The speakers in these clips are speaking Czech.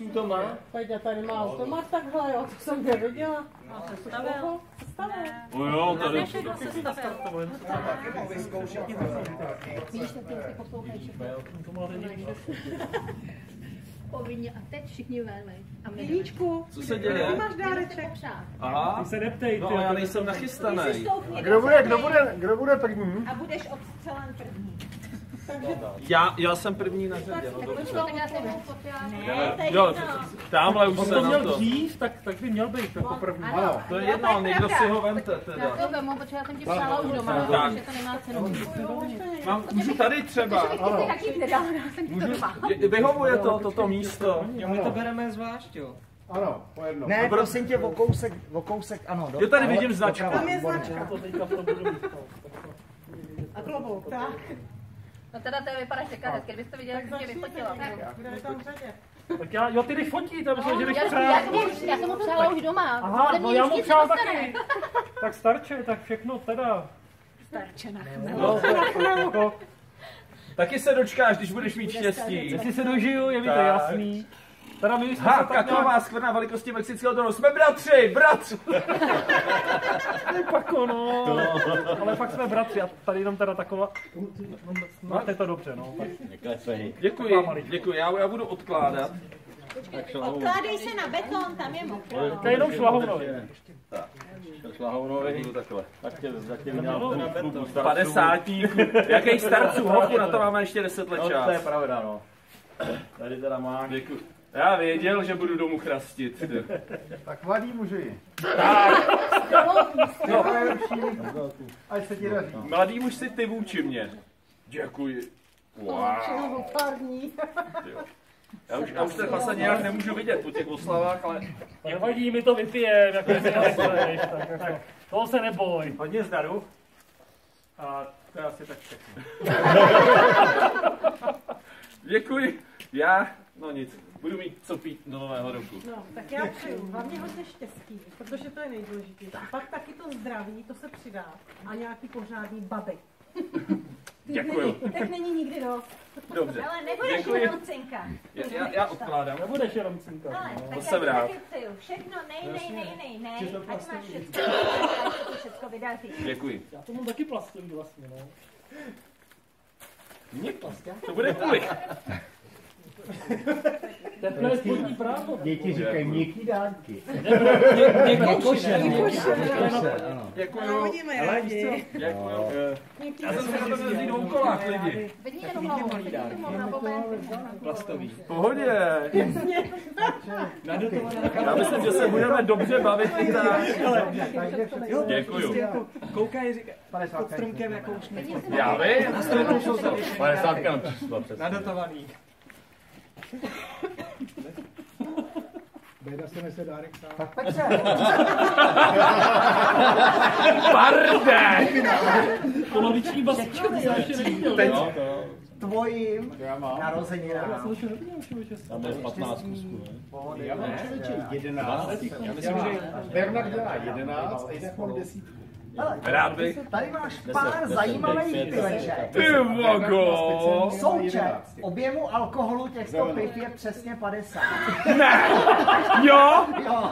místů to má? Pojďte, tady má automat takhle, jo, to jsem neviděla. Máte Stavil? O jo, tady. Víš, že ty poslouchají všechno. Povinně a teď všichni ven. A Milíčku, Co se děje? ty máš dáreček. Aha. Ty se neptej, No, já nejsem nachystaný. Kdo bude první? A budeš odstřelen první. Já jsem první na řadě, no dobře. Tak já jsem Ne, jo, tamhle už se to na měl to. dřív, tak by měl být jako první. Ano. To je jedno, někdo si ho vemte teda. Já to vemu, protože já jsem ti psala už doma, Tak. že to nemá cenu. Můžu tady třeba. Ty taky nedala, já jsem ti to doma. Vyhovuje toto místo. Jo, my to bereme zvlášť, jo. Ano, po jedno. Ne, prosím tě, o kousek, ano. Jo, tady vidím značku. Tam je značka. A klobouk, tak. No teda to vypadá štěká hezky, kdybyste to viděli, jak jsem tě vyfotila. Kde je tam v řadě? Tak jo, ty jdeš fotit, já myslím, že jdeš Já jsem mu přála už doma. Aha, Ode no mě já už mu nic přál nedostane. taky. Tak starče, tak všechno teda. Starče na No, jako, Taky se dočkáš, když budeš mít štěstí. jestli se dožiju, je mi to Tak. jasný. Teda my jsme Ha, se tak kaklová skvrna velikosti mexického tronu. Jsme bratři! Pako, no. Ale fakt jsme bratři a tady jenom teda taková. Máte to dobře, no. Děkuji, já budu odkládat. Odkládej se na beton, tam je mokro. To je jenom šlahounový. Šlahounový, Takhle. tak tě zatím měl na beton. 50. Jakých starců hopu, na to máme ještě 10 let No, to je čas. pravda, no. Tady teda máš. Děkuji. Já věděl, že budu domů chrastit. Tak mladý muži. No, Ať se ti daří. mladý muž si ty vůči mě. Děkuji. Wow. Já už ten pasa nějak nemůžu vidět po těch oslavách, ale Nevadí, my to vypijem, jako si myslíš, tak jako, toho se neboj. Hodně zdaru. A to je asi tak všechno. děkuji. No nic, budu mít co pít do nového roku. No, tak já přeju hlavně hodně štěstí, protože to je nejdůležitější. Pak taky to zdraví, to se přidá. A nějaký pořádný baby. Děkuju. Tak není nikdy dost. Dobře. Ale nebudeš Děkuji. jenom cinka. Já odkládám. Nebudeš jenom cinkat. Ale No. tak jsem já rád. ti taky přeju všechno, nej, ať máš všechno, ať se to všechno vydaří. Děkuji. Já to mám taky plastový vlastně, no. To bude kulik. Teplé spodní právo. Děti říkají měkký dárky. Děkuju. Hodíme rádi. Děkuju. Já jsem se na to jezdit dvou kolách, lidi. Vedni jenom hlavu, vedni tu hlavu na moment. Plastový. V pohodě. Já myslím, že se budeme dobře bavit i tak. Děkuju. Koukaj, říká, pod stromkem jako už Já vím. 50 na číslo přesně. nadotovaný. Bejda se nese dárek sám. Tak Petře, Pardé! Poloviční bastičky, já ještě neviděl. tvojím Já mám. narozeninám. Tam je 15 kusů, ne? Pohody, Já mám ne? člověče 11. Já myslím, že Bernard dělá 11 a jinak mám 10. Hele, Rád bych. tady máš pár zajímavých pileček. Ty vogo! Součet objemu alkoholu těchto piv je přesně 50. Ne! Jo? Jo.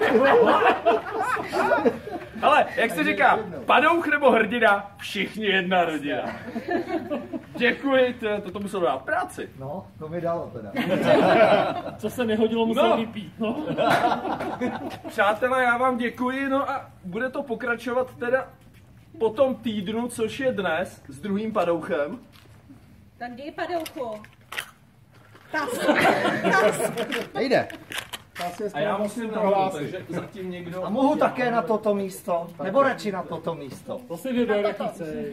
Ale, jak se říká, padouch nebo hrdina, všichni jedna rodina. Děkuji, to muselo dát práci. No, to mi dalo teda. Co se nehodilo, musel No. vypít, no. Přátelé, já vám děkuji, no a bude to pokračovat teda po tom týdnu, což je dnes, s druhým padouchem. Tak dej padouchu. Nejde. A já musím prohlásit, takže zatím někdo... A mohu také na toto místo? Nebo radši na toto místo? To si vyber, jaký chceš.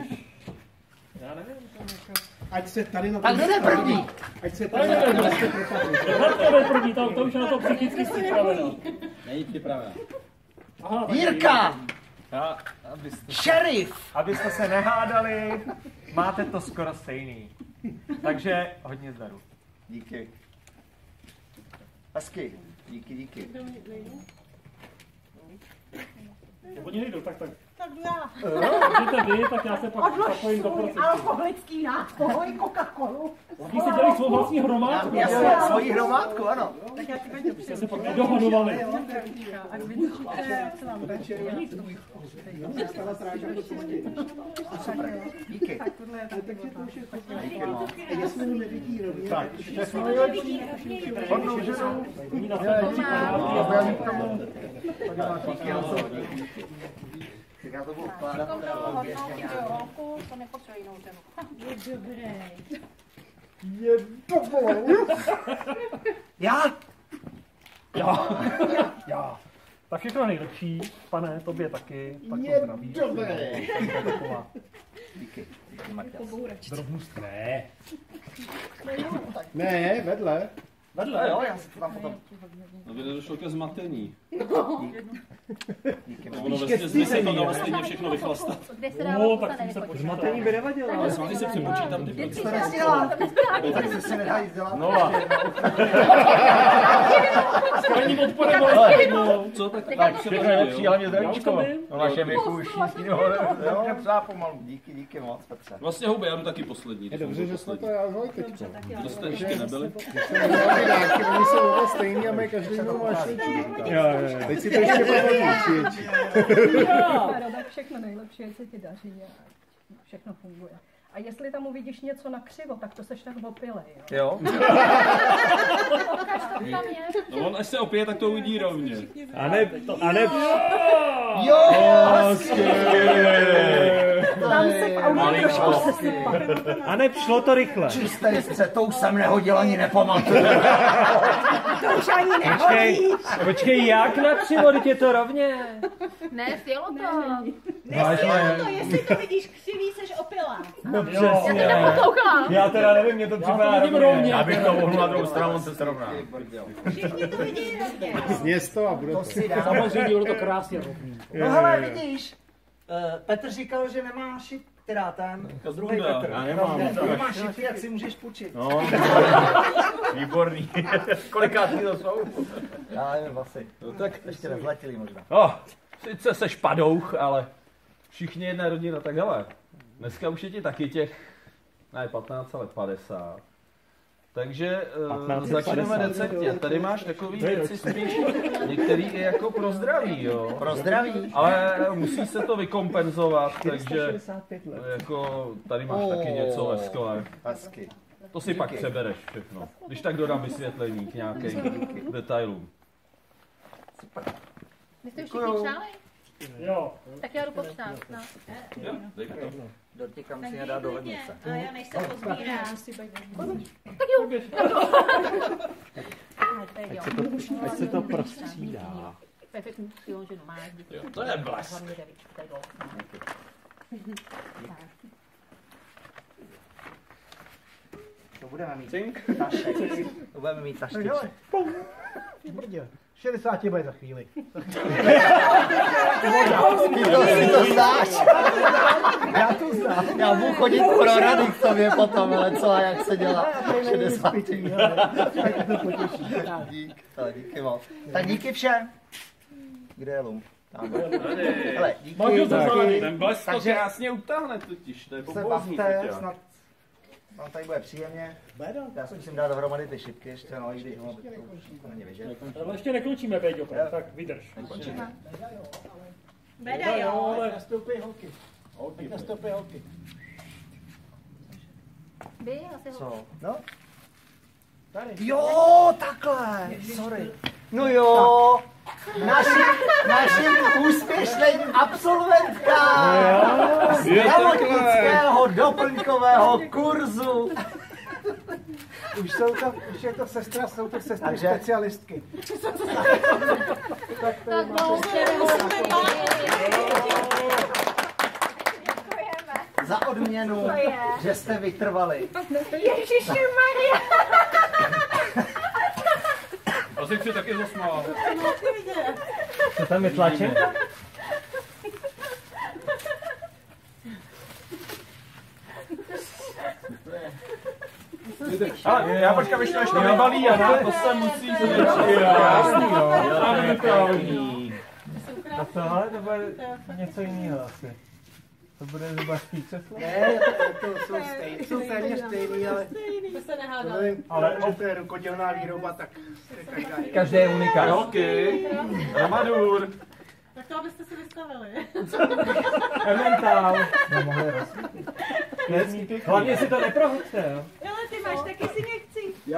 Ať se tady na Tak jde první. Ať se Tady tady jdeme. To je první, to už je na to psychicky připravená. Není připravená. Aha, tak Jirka! Já, Šerif! Abyste se nehádali, máte to skoro stejný. Takže hodně zdaru. Díky. Hezky. Díky. Oni nejdou, tak. tak jdu já. Můžete vy, tak já se pak zapojím do procesu. Alkoholický nápoj, Coca-Colu. Vy si dělají svou vlastní hromádku. Jasně, svoji hromádku, ano. Tak já ti každý Jste se pak nedohodovali. A vydržíte, co vám večer. Díky. Tak tohle je taky Tak, všechno nejlepší. Hodnou ženou. Já to budu vkládat. To nepotřebuje jinou ženu. Je dobré. Je dobré. Já? Já. Tak všechno nejlepší, pane, tobě taky. Tak to Je zdraví. dobré. Taková Díky. drobnost. Ne. Ne, vedle. Vedle, jo, já si to tam potom... Aby nedošlo ke zmatení. Díky. Ono vlastně se to dalo stejně všechno vychlastat. Kde se dá No, tak jsem se počítal. Zmatení by nevadilo. Ale svatý se přepočítám ty To procesy. nesdělá. Tak se si nedá jít dělat. Nula. Krajním odporem Co tak? Tak všechno nejlepší, ale mě zdravíčko. Já už No naše věku už nic jiného Jo, mě psá pomalu. Díky moc, Petře. Vlastně houby, já jdu taky poslední. Je dobře, že jsme to já zvali teďko. To jste ještě nebyli? Oni jsou oba stejný a mají každý jinou mašličku. Teď si to ještě pamatuju, Tak všechno nejlepší, ať se ti daří a všechno funguje. A jestli tam uvidíš něco na křivo, tak to seš tak opilej, jo? Jo. No on až se opije, tak to uvidí rovně. A ne. Jo! Tam se v autě trošku sesypal. A ne, šlo to rychle. Čistě, to už jsem nehodil ani nepamatuju. To už ani nehodí. Počkej, jak na křivo, teď je to rovně. Ne, sjelo to. Vážně. To, jestli to vidíš křivý, seš opilá. No přesně. Já teda nevím, mě to připadá rovně. Já bych to mohl na druhou stranu, on se srovná. Všichni to vidí rovně. Sněz to a bude to. Samozřejmě bylo to krásně rovný. No hele, vidíš, Petr říkal, že nemá šip, teda ten druhý Petr. Já nemám. Nemá šipy, jak si můžeš půjčit. No, výborný. Kolikátý to jsou? Já nevím asi. No tak Ještě nezletili možná. Sice seš padouch, ale všichni jedna rodina, tak hele. Dneska už je ti taky těch, ne 15, ale 50. Takže začneme receptě. Tady máš takový věci spíš, některý je jako pro zdraví, jo. Pro zdraví. Ale musí se to vykompenzovat, takže jako tady máš taky něco ve skle. Hezky. To si pak přebereš všechno. Když tak dodám vysvětlení k nějakým detailům. Vy jste už všichni přáli? Jo. Tak já jdu popřát. No. Jo, dejme to. Dotěkám si nedá do lednice. A já než se pozbírám. Tak jo. Ať se to prostřídá. Perfektní jo, že máš. Jo, to je blesk. Hlavně devíčku, to je To budeme mít Cink. tašek. To budeme mít taštiček. 60 bude za chvíli. Ty to znáš. Já to znám. Já budu chodit pro rady k tobě potom, ale co a jak se dělá 60. Díky moc. Tak díky všem. Kde je Lum? Hele, díky. Ten blesk to Takže- krásně utáhne totiž, to je Se popozní. bavte, snad vám tady bude příjemně. Já si musím dát dohromady ty šipky ještě, no, i když to není vidět. Ale ještě nekončíme, Péťo, tak vydrž. Beda jo. Nastoupí holky. Nastoupí holky. Vy asi ho. Co? No? Jo, takhle. Sorry. No jo. Naším úspěšným absolventkám zdravotnického doplňkového kurzu. Už je to sestra, jsou to sestry Takže- specialistky. Tak musíme Za odměnu, že jste vytrvali. Ježišmarja. Asi chci taky zasmál. Co tam je tlačenka? Ale já počkám, ještě až to nabalí a to se musí zvětšit. Krásný, jo. A tohle to bude něco jiného asi. To bude zubařský křeslo? Ne, to jsou stejný, jsou téměř stejný, ale To se nehádali. ale že to je rukodělná výroba, tak Každý je unikát. Roky, Ramadur. Tak to abyste si vystavili. Elementál. Hlavně si to neprohoďte, jo? Ale ty máš taky si nechci. Jo.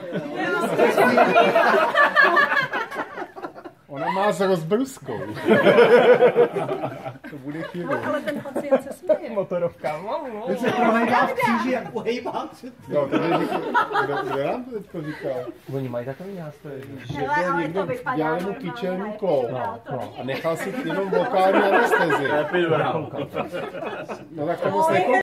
Ona má s rozbruskou. To bude chvíli. Ale ten pacient se směje. Motorovka. Teď se prohejbá v kříži, jak uhejbám. Jo, to by říkal, kdo nám to teďko říkal? Oni mají takový nástroj. Že Hele, byl ale někdo to vypadá dělal mu normálně, kyčelní ale kloub epidural to není a nechal si jenom vokální anestezii. Epidural. No tak to moc